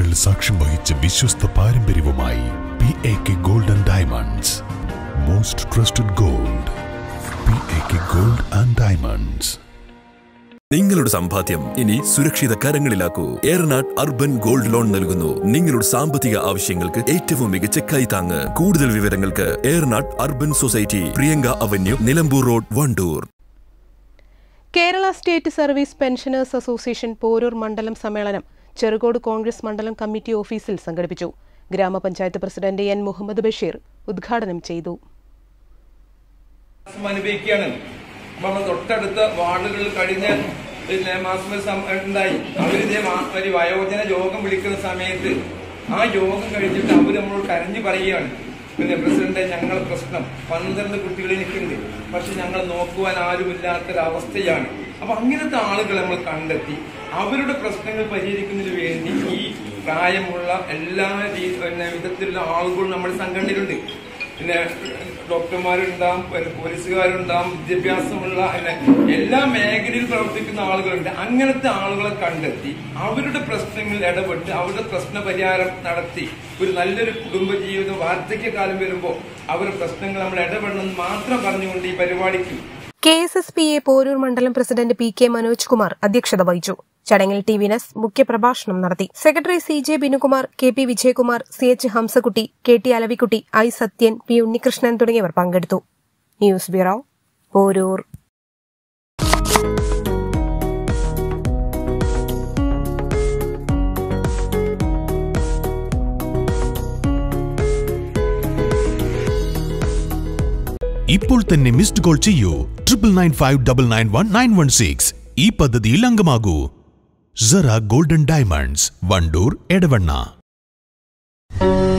പതിറ്റാണ്ടുകൾ സാക്ഷ്യം വഹിച്ച വിശ്വസ്ത പാരമ്പര്യവുമായി PAK Gold and Diamonds. Most trusted gold. PAK Gold and Diamonds. നിങ്ങളുടെ സമ്പാദ്യം ഇനി സുരക്ഷിത കരങ്ങളിലാക്കൂ. ഏറനാട് അർബൻ ഗോൾഡ് ലോൺ നൽകുന്നു നിങ്ങളുടെ സാമ്പത്തിക ആവശ്യങ്ങൾക്ക് ഏറ്റവും മികച്ച കൈത്താങ്ങ്. കൂടുതൽ വിവരങ്ങൾക്ക് Eranad urban society, Priyanka avenue, Nilambur road, Wandoor. Kerala state service pensioners association Poroor മണ്ഡലം സമ്മേളനം ചെറുകോട് കോൺഗ്രസ് മണ്ഡലം കമ്മിറ്റി ഓഫീസിൽ സംഘടിപ്പിച്ചു. ഗ്രാമപഞ്ചായത്ത് പ്രസിഡന്റ് N. മുഹമ്മദ് ബഷീർ ഉദ്ഘാടനം ചെയ്തു. തൊട്ടടുത്ത വാർഡുകളിൽ കഴിഞ്ഞ ഉണ്ടായി അവരിതേ വയോജന യോഗം വിളിക്കുന്ന സമയത്ത് ആ യോഗം കഴിഞ്ഞിട്ട് അവർ നമ്മളോട് കരഞ്ഞു പറയുകയാണ്, പിന്നെ പ്രസിഡന്റ് ഞങ്ങളുടെ പ്രശ്നം 12 കുട്ടികൾ എനിക്കുണ്ട്, പക്ഷെ ഞങ്ങൾ നോക്കുവാൻ ആരുമില്ലാത്തൊരവസ്ഥയാണ്. അപ്പൊ അങ്ങനത്തെ ആളുകളെ നമ്മൾ കണ്ടെത്തി അവരുടെ പ്രശ്നങ്ങൾ പരിഹരിക്കുന്നതിന് വേണ്ടി ഈ പ്രായമുള്ള എല്ലാ വിധത്തിലുള്ള ആളുകളും നമ്മുടെ സംഘടനയിലുണ്ട്. പിന്നെ ഡോക്ടർമാരുണ്ടാവും, പോലീസുകാരുണ്ടാവും, വിദ്യാഭ്യാസമുള്ള എല്ലാ മേഖലയിൽ പ്രവർത്തിക്കുന്ന ആളുകളുണ്ട്. അങ്ങനത്തെ ആളുകളെ കണ്ടെത്തി അവരുടെ പ്രശ്നങ്ങളിൽ ഇടപെട്ട് അവരുടെ പ്രശ്ന പരിഹാരം നടത്തി ഒരു നല്ലൊരു കുടുംബജീവിതം വാർദ്ധക്യകാലം വരുമ്പോൾ അവരുടെ പ്രശ്നങ്ങൾ നമ്മൾ ഇടപെടണമെന്ന് മാത്രം പറഞ്ഞുകൊണ്ട് ഈ പരിപാടിക്ക് KSSPA പോരൂർ മണ്ഡലം പ്രസിഡന്റ് PK മനോജ് കുമാർ അധ്യക്ഷത വഹിച്ചു. ചടങ്ങിൽ TV Ness മുഖ്യപ്രഭാഷണം നടത്തി. Secretary CJ Binukumar, KP Vijayakumar, CH Hamsakutty, KT Alavikutty, I Sathyan, P Unnikrishnan തുടങ്ങിയവർ പങ്കെടുത്തു. News bureau, Poroor. ഇപ്പോൾ തന്നെ മിസ്ഡ് കോൾ ചെയ്യൂ 9995991916. ഈ പദ്ധതിയിൽ അംഗമാകൂ. Zara Gold and Diamonds, Wandoor, Edavanna.